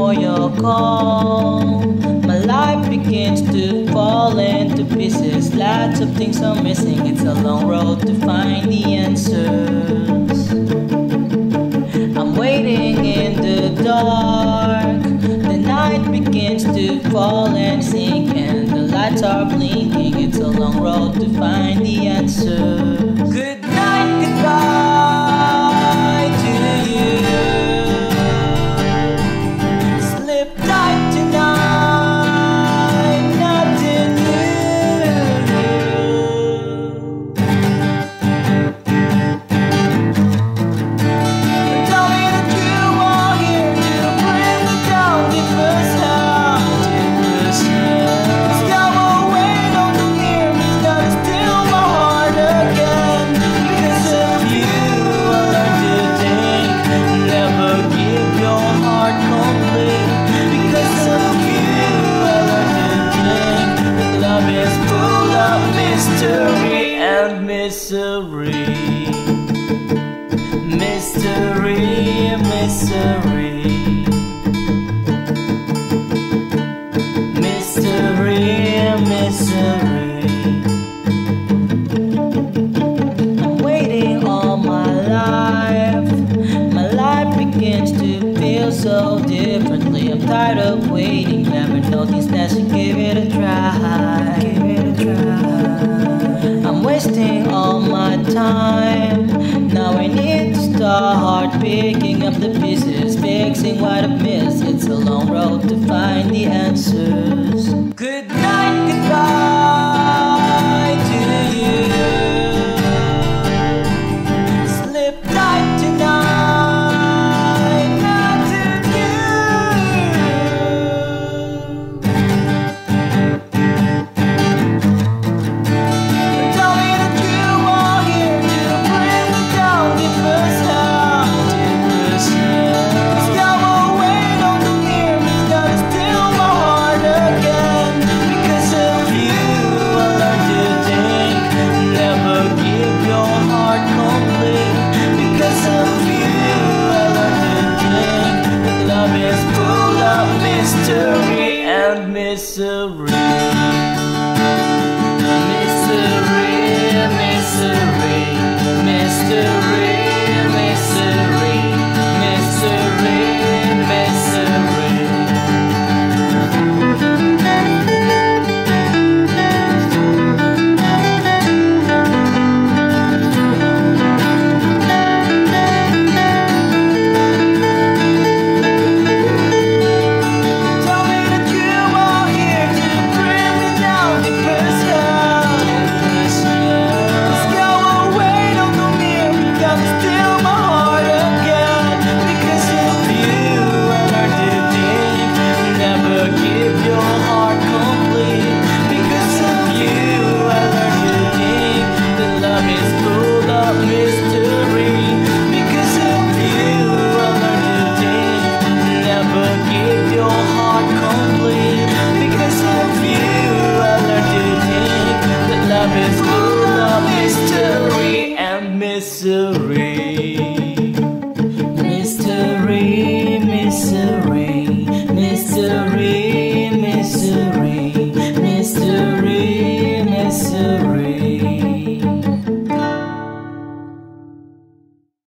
for your call. My life begins to fall into pieces. Lots of things are missing. It's a long road to find the answers. I'm waiting in the dark. The night begins to fall and sink, and the lights are blinking. It's a long road to find the answers. Good night, goodbye to you. Sleep tight tonight, nothing new. Tell me that you are here to bring me down, give us help, Go away, don't you hear me? It's gonna steal my heart again. Because of you, I learned to think, never give your heart complete. Because of you, I learned to think that love is full of mystery and misery. Mystery, mystery. Mystery, mystery. I'm waiting all my life. My life begins to feel so differently. I'm tired of waiting. Never noticed that she give it a try. Give it a try. I'm wasting all my time. Now I need to start picking up the pieces, fixing what I've missed. It's a long road to find the answers. Good night, goodbye to you. Sleep tight tonight, nothing new. Tell me that you are here to bring me down, give us help, Go away, don't you hear me? It's gonna steal my heart again. Because of you, I learned to think, never give your heart complete. Because of you, I learned to think that love is full of mystery and misery. Mystery, mystery, mystery, mystery, mystery, mystery. Tell me that you are here to bring me down, give us help. Go away, don't come near me, gonna steal my heart again. Because of you, I learned to think, never give your heart complete. Because of you, I learned to think that love is full of mystery. Because of you, I learned to think, never give your heart complete. Because of you, I learned to think that love is full of mystery and misery.